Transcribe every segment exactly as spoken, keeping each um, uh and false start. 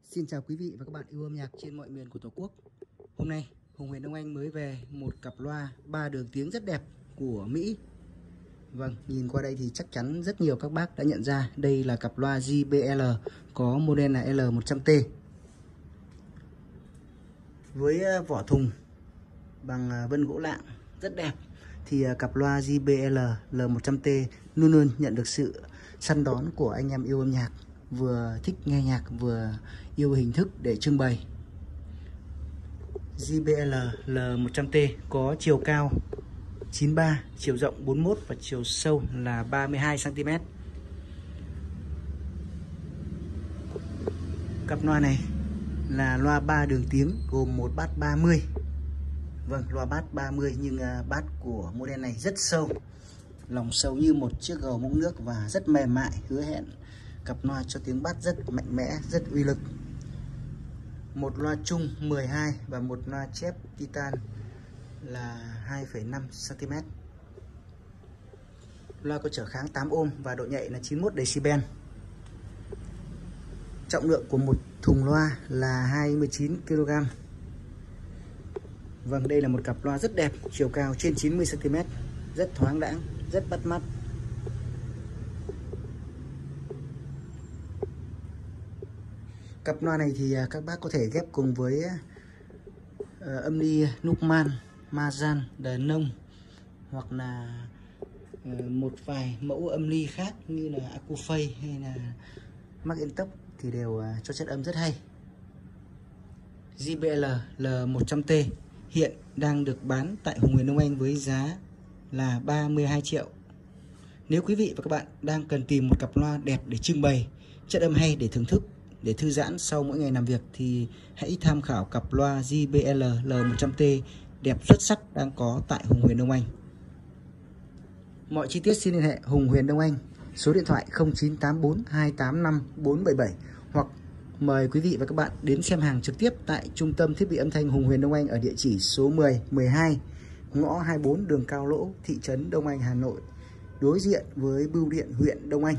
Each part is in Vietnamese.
Xin chào quý vị và các bạn yêu âm nhạc trên mọi miền của Tổ quốc. Hôm nay Hùng Huyền Đông Anh mới về một cặp loa ba đường tiếng rất đẹp của Mỹ. Vâng, nhìn qua đây thì chắc chắn rất nhiều các bác đã nhận ra đây là cặp loa J B L có model là L một trăm T. Với vỏ thùng bằng vân gỗ lạng rất đẹp thì cặp loa J B L L một trăm T luôn luôn nhận được sự săn đón của anh em yêu âm nhạc, vừa thích nghe nhạc vừa yêu hình thức để trưng bày. J B L L một trăm T có chiều cao chín mươi ba, chiều rộng bốn mươi mốt và chiều sâu là ba mươi hai xăng ti mét. Cặp loa này là loa ba đường tiếng gồm một bát ba mươi. Vâng, loa bát ba mươi nhưng bát của model này rất sâu, lòng sâu như một chiếc gầu múc nước và rất mềm mại, hứa hẹn cặp loa cho tiếng bát rất mạnh mẽ, rất uy lực. Một loa chung mười hai và một loa chép titan là hai phẩy năm xăng ti mét. Loa có trở kháng tám ôm và độ nhạy là chín mươi mốt decibel. Trọng lượng của một thùng loa là hai mươi chín ki lô gam. Vâng, đây là một cặp loa rất đẹp, chiều cao trên chín mươi xăng ti mét, rất thoáng đãng, rất bắt mắt. Cặp loa này thì các bác có thể ghép cùng với uh, âm ly Nukman, Mazan, Đờ Nông hoặc là uh, một vài mẫu âm ly khác như là Acufay hay là Macintosh thì đều uh, cho chất âm rất hay. J B L L một trăm T hiện đang được bán tại Hùng Huyền Đông Anh với giá là ba mươi hai triệu. Nếu quý vị và các bạn đang cần tìm một cặp loa đẹp để trưng bày, chất âm hay để thưởng thức, để thư giãn sau mỗi ngày làm việc thì hãy tham khảo cặp loa J B L L một trăm T đẹp xuất sắc đang có tại Hùng Huyền Đông Anh. Mọi chi tiết xin liên hệ Hùng Huyền Đông Anh, số điện thoại không chín tám bốn hai tám năm bốn bảy bảy, hoặc mời quý vị và các bạn đến xem hàng trực tiếp tại Trung tâm Thiết bị Âm thanh Hùng Huyền Đông Anh ở địa chỉ số mười, mười hai, ngõ hai mươi bốn đường Cao Lỗ, thị trấn Đông Anh, Hà Nội, đối diện với Bưu điện huyện Đông Anh.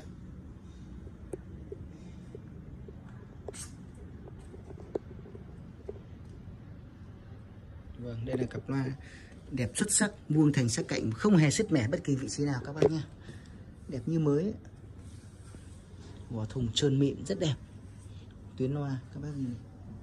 Vâng, đây là cặp loa đẹp xuất sắc, vuông thành sắc cạnh, không hề sứt mẻ bất kỳ vị trí nào các bác nhé. Đẹp như mới. Vỏ thùng trơn mịn rất đẹp. Tuyến loa các bác nhìn.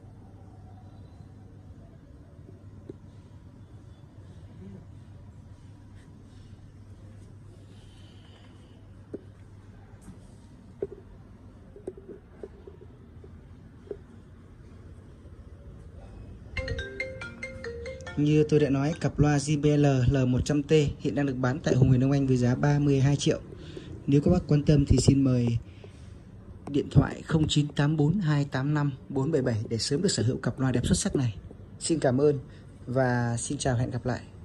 Như tôi đã nói, cặp loa J B L L một trăm T hiện đang được bán tại Hùng Huyền Đông Anh với giá ba mươi hai triệu. Nếu các bác quan tâm thì xin mời điện thoại không chín tám bốn hai tám năm bốn bảy bảy để sớm được sở hữu cặp loa đẹp xuất sắc này. Xin cảm ơn và xin chào, hẹn gặp lại.